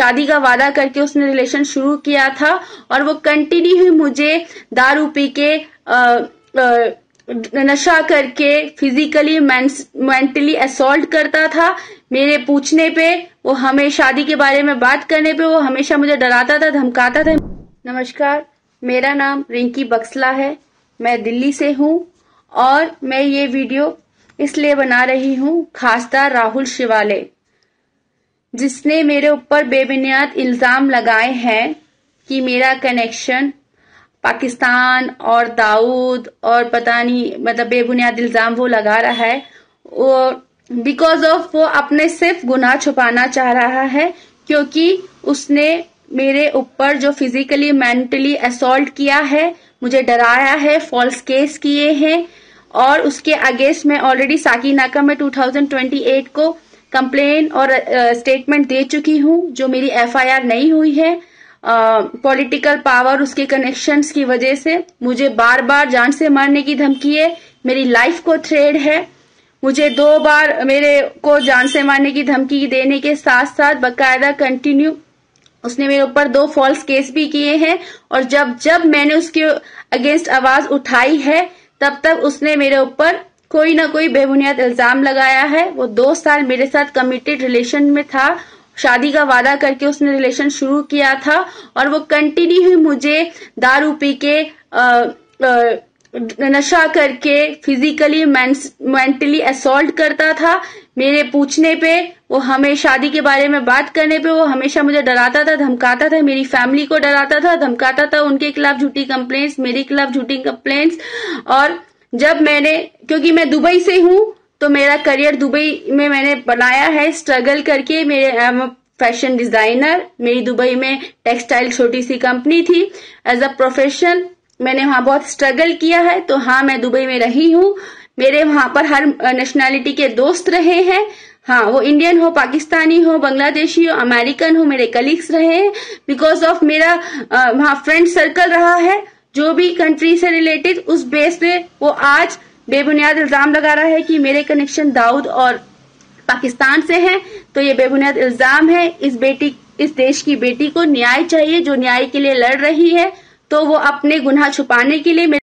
शादी का वादा करके उसने रिलेशन शुरू किया था और वो कंटिन्यू ही मुझे दारू पी के नशा करके फिजिकली मेंटली असॉल्ट करता था। मेरे पूछने पे वो हमें शादी के बारे में बात करने पे वो हमेशा मुझे डराता था, धमकाता था। नमस्कार, मेरा नाम रिंकी बक्सला है, मैं दिल्ली से हूँ और मैं ये वीडियो इसलिए बना रही हूँ खासदार राहुल शिवाले, जिसने मेरे ऊपर बेबुनियाद इल्जाम लगाए हैं कि मेरा कनेक्शन पाकिस्तान और दाऊद और पता नहीं, मतलब बेबुनियाद इल्जाम वो लगा रहा है। वो बिकॉज ऑफ वो अपने सिर्फ गुनाह छुपाना चाह रहा है, क्योंकि उसने मेरे ऊपर जो फिजिकली मेंटली असॉल्ट किया है, मुझे डराया है, फॉल्स केस किए हैं और उसके अगेंस्ट मैं ऑलरेडी साकीनाका में 2028 को कंप्लेन और स्टेटमेंट दे चुकी हूँ, जो मेरी FIR नहीं हुई है। पॉलिटिकल पावर, उसके कनेक्शंस की वजह से मुझे बार बार जान से मारने की धमकी है, मेरी लाइफ को थ्रेट है। मुझे 2 बार मेरे को जान से मारने की धमकी देने के साथ साथ बकायदा कंटिन्यू उसने मेरे ऊपर 2 फॉल्स केस भी किए हैं और जब मैंने उसके अगेंस्ट आवाज उठाई है तब उसने मेरे ऊपर कोई ना कोई बेबुनियाद इल्जाम लगाया है। वो 2 साल मेरे साथ कमिटेड रिलेशन में था, शादी का वादा करके उसने रिलेशन शुरू किया था और वो कंटिन्यू ही मुझे दारू पी के नशा करके फिजिकली मेंटली असॉल्ट करता था। मेरे पूछने पे वो हमें शादी के बारे में बात करने पे वो हमेशा मुझे डराता था, धमकाता था, मेरी फैमिली को डराता था, धमकाता था, उनके खिलाफ झूठी कंप्लेंट्स, मेरे खिलाफ झूठी कंप्लेंट्स। और जब मैंने, क्योंकि मैं दुबई से हूँ तो मेरा करियर दुबई में मैंने बनाया है स्ट्रगल करके। मेरे फैशन डिजाइनर, मेरी दुबई में टेक्सटाइल छोटी सी कंपनी थी। एज अ प्रोफेशन मैंने वहां बहुत स्ट्रगल किया है, तो हाँ, मैं दुबई में रही हूँ। मेरे वहां पर हर नेशनैलिटी के दोस्त रहे हैं, हाँ, वो इंडियन हो, पाकिस्तानी हो, बांग्लादेशी हो, अमेरिकन हो, मेरे कलीग्स रहे हैं। बिकॉज ऑफ मेरा वहां फ्रेंड सर्कल रहा है जो भी कंट्री से रिलेटेड, उस बेस पे वो आज बेबुनियाद इल्जाम लगा रहा है कि मेरे कनेक्शन दाऊद और पाकिस्तान से हैं। तो ये बेबुनियाद इल्जाम है। इस देश की बेटी को न्याय चाहिए, जो न्याय के लिए लड़ रही है, तो वो अपने गुनाह छुपाने के लिए